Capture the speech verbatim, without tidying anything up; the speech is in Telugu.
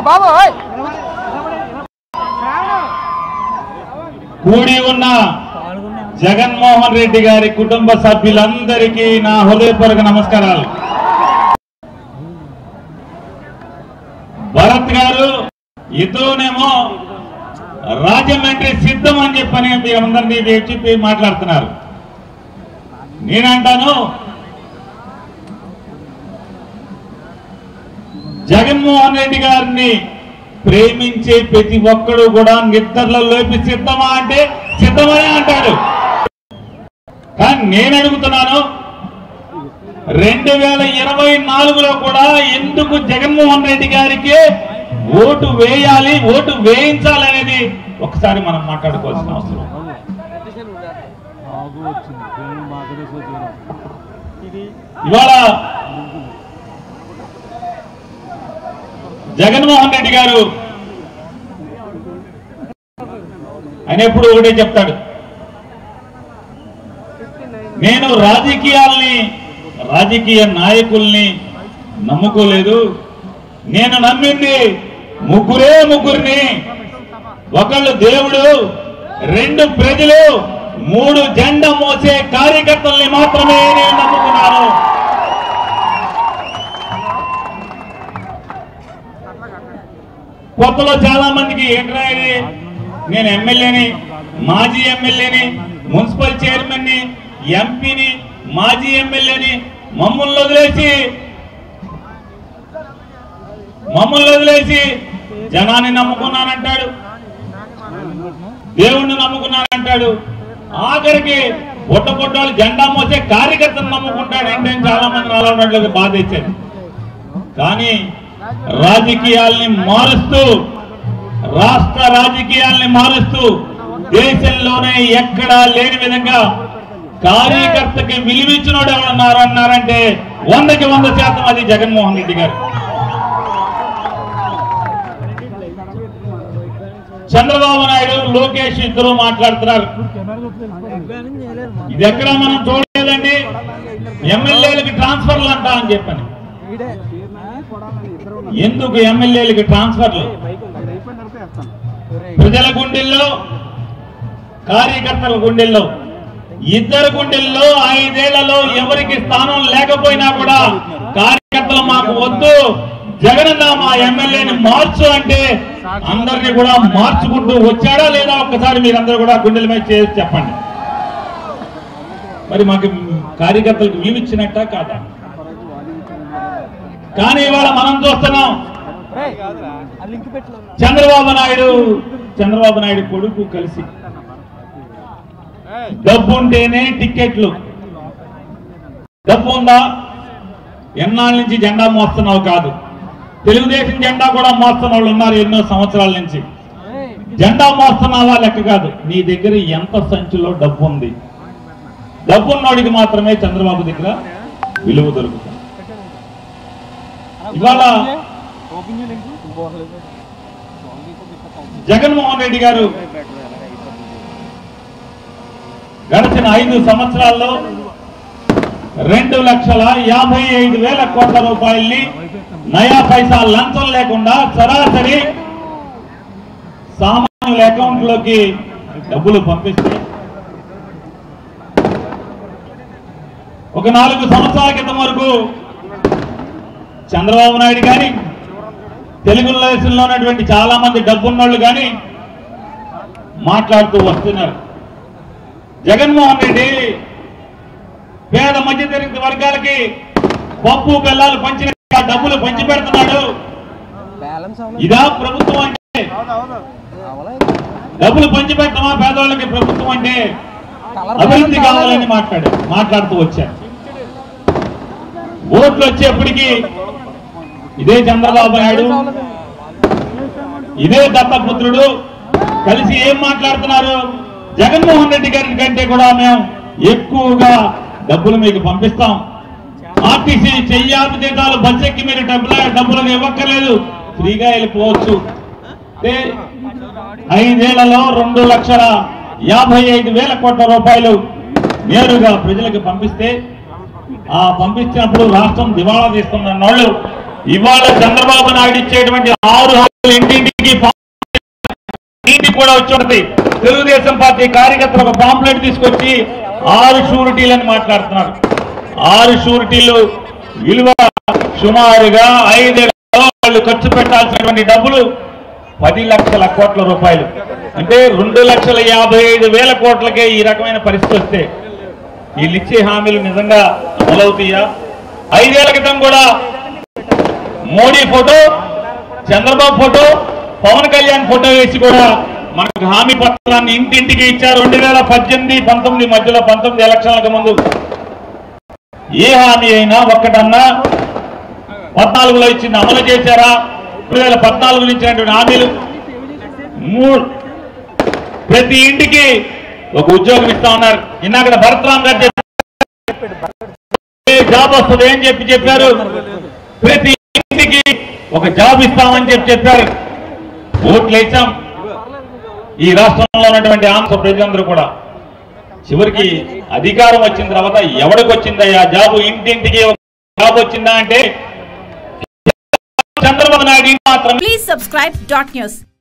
కూడి ఉన్న జగన్మోహన్ రెడ్డి గారి కుటుంబ సభ్యులందరికీ నా హృదయపూర్వక నమస్కారాలు. భరత్ గారు ఇతరునేమో రాజమండ్రి సిద్ధం అని చెప్పని మీరందరినీ చెప్పి మాట్లాడుతున్నారు. నేనంటాను జగన్మోహన్ రెడ్డి గారిని ప్రేమించే ప్రతి ఒక్కడు కూడా నిద్రలో లేపి సిద్ధమా అంటే సిద్ధమనే అంటాడు. కానీ నేను అడుగుతున్నాను, రెండు వేల ఇరవై నాలుగులో కూడా ఎందుకు జగన్మోహన్ రెడ్డి గారికి ఓటు వేయాలి, ఓటు వేయించాలి అనేది ఒకసారి మనం మాట్లాడుకోవాల్సిన అవసరం. ఇవాళ జగన్మోహన్ రెడ్డి గారు ఆయన ఎప్పుడు ఒకటే చెప్తాడు, నేను రాజకీయాల్ని రాజకీయ నాయకుల్ని నమ్ముకోలేదు, నేను నమ్మింది ముగ్గురే ముగ్గురిని, ఒకళ్ళు దేవుడు, రెండు ప్రజలు, మూడు జెండా మోసే కార్యకర్తల్ని మాత్రమే నేను నమ్ముకున్నాను. కొత్తలో చాలా మందికి ఏంట్రా ఇది, నేను ఎమ్మెల్యేని, మాజీ ఎమ్మెల్యేని, మున్సిపల్ చైర్మన్ ని, ఎంపీని, మాజీ ఎమ్మెల్యేని, మమ్మల్ని వదిలేసి మమ్మల్ని వదిలేసి జనాన్ని నమ్ముకున్నానంటాడు, దేవుణ్ణి నమ్ముకున్నానంటాడు, ఆఖరికి పొట్ట పొట్టాలు జెండా మోసే కార్యకర్తను నమ్ముకుంటాడు అంటే చాలా మంది నాలో ఉన్నట్లుగా బాధ ఇచ్చేది. కానీ రాజకీయాల్ని మారుస్తూ, రాష్ట్ర రాజకీయాల్ని మారుస్తూ దేశంలోనే ఎక్కడా లేని విధంగా కార్యకర్తకి విలువిచ్చినోడు ఎవరన్నారన్నారంటే వందకి వంద శాతం అది జగన్మోహన్ రెడ్డి గారు. చంద్రబాబు నాయుడు, లోకేష్ ఇద్దరు మాట్లాడుతున్నారు. ఇది ఎక్కడ మనం చూడలేదండి. ఎమ్మెల్యేలకి ట్రాన్స్ఫర్లు అంటా అని చెప్పని. ఎందుకు ఎమ్మెల్యేలకి ట్రాన్స్ఫర్లు? ప్రజల గుండెల్లో, కార్యకర్తల గుండెల్లో, ఇద్దరు గుండెల్లో ఐదేళ్లలో ఎవరికి స్థానం లేకపోయినా కూడా కార్యకర్తలు మాకు వద్దు, జగనన్న మా ఎమ్మెల్యేని మార్చు అంటే అందరినీ కూడా మార్చుకుంటూ వచ్చాడా లేదా ఒక్కసారి మీరందరూ కూడా గుండెల మీద చేసి చెప్పండి. మరి మాకు కార్యకర్తలకు విలువిచ్చినట్ట కాదా? కానీ ఇవాళ మనం చూస్తున్నాం చంద్రబాబు నాయుడు చంద్రబాబు నాయుడు కొడుకు కలిసి డబ్బు ఉంటేనే టిక్కెట్లు. డబ్బు ఉందా? ఎన్నాళ్ళ నుంచి జెండా మోస్తున్నావు కాదు, తెలుగుదేశం జెండా కూడా మోస్తున్న వాళ్ళు ఉన్నారు ఎన్నో సంవత్సరాల నుంచి. జెండా మోస్తున్నావా లెక్క కాదు, నీ దగ్గర ఎంత సంచిలో డబ్బు ఉంది. డబ్బున్నోడికి మాత్రమే చంద్రబాబు దగ్గర విలువ దొరుకుతుంది. ఇవాళ జగన్మోహన్ రెడ్డి గారు గడిచిన ఐదు సంవత్సరాల్లో రెండు లక్షల యాభై ఐదు వేల కోట్ల రూపాయల్ని నయా పైసా లంచం లేకుండా సరాసరి సామాన్యుల అకౌంట్ లోకి డబ్బులు పంపిస్తే, ఒక నాలుగు సంవత్సరాల క్రితం వరకు చంద్రబాబు నాయుడు కానీ, తెలుగుదేశంలో ఉన్నటువంటి చాలా మంది డబ్బున్నోళ్ళు కానీ మాట్లాడుతూ వస్తున్నారు. జగన్మోహన్ రెడ్డి పేద మధ్యతరగతి వర్గాలకి పప్పు బెల్లాలు పంచిన డబ్బులు పంచి పెడుతున్నాడు. ఇదా ప్రభుత్వం అంటే? డబ్బులు పంచి పెట్టమా పేదవాళ్ళకి ప్రభుత్వం అంటే? అభివృద్ధి కావాలని మాట్లాడు మాట్లాడుతూ వచ్చారు. ఓట్లు వచ్చేప్పటికీ ఇదే చంద్రబాబు నాయుడు, ఇదే దత్తపుత్రుడు కలిసి ఏం మాట్లాడుతున్నారు? జగన్మోహన్ రెడ్డి గారి కంటే కూడా మేము ఎక్కువగా డబ్బులు మీకు పంపిస్తాం, ఆర్టీసీ చెయ్యాపు జీతాలు బస్ ఎక్కి మీరు డబ్బులు డబ్బులు ఇవ్వక్కర్లేదు, ఫ్రీగా వెళ్ళిపోవచ్చు. ఐదేళ్లలో రెండు లక్షల యాభై ఐదు వేల కోట్ల రూపాయలు నేరుగా ప్రజలకు పంపిస్తే, ఆ పంపించినప్పుడు రాష్ట్రం దివాళా తీస్తున్న వాళ్ళు ఇవాళ చంద్రబాబు నాయుడు ఇచ్చేటువంటి ఆరు ఇంటింటికి ఇంటికి కూడా వచ్చి ఉంటుంది. తెలుగుదేశం పార్టీ కార్యకర్తలు ఒక పాంప్లెట్ తీసుకొచ్చి ఆరు షూరిటీలని మాట్లాడుతున్నారు. ఆరు షూరిటీలు విలువ సుమారుగా ఐదేళ్లలో వాళ్ళు ఖర్చు పెట్టాల్సినటువంటి డబ్బులు పది లక్షల కోట్ల రూపాయలు. అంటే రెండు లక్షల యాభై ఐదు వేల కోట్లకే ఈ రకమైన పరిస్థితి వస్తే వీళ్ళు ఇచ్చే హామీలు నిజంగా అమలవుతాయా? ఐదేళ్ల క్రితం కూడా Modi photo, Chandrababu photo, Pawan Kalyan photo వేసి కూడా మనకు హామీ పత్రాన్ని ఇంటింటికి ఇచ్చారు. రెండు వేల పద్దెనిమిది పంతొమ్మిది మధ్యలో పంతొమ్మిది ఎలక్షన్లకు ముందు ఏ హామీ అయినా ఒక్కటన్నా పద్నాలుగులో ఇచ్చింది అమలు చేశారా? రెండు వేల పద్నాలుగులో ఇచ్చినటువంటి హామీలు మూడు ప్రతి ఇంటికి ఒక ఉద్యోగం ఇస్తా ఉన్నారు. ఇందాక భరత్రామ్ గారు జాబ్ వస్తుంది అని చెప్పి చెప్పారు. ప్రతి ఇంటికి ఒక జాబ్ ఇస్తామని చెప్పి చెప్పారు. ఓట్లు వేసాం. ఈ రాష్ట్రంలో ఉన్నటువంటి ఆంధ్ర ప్రజలందరూ కూడా చివరికి అధికారం వచ్చిన తర్వాత ఎవరికి వచ్చిందయ్యా జాబు? ఇంటింటికి ఒక జాబ్ వచ్చిందా అంటే చంద్రబాబు నాయుడు మాత్రం. Please subscribe dot news.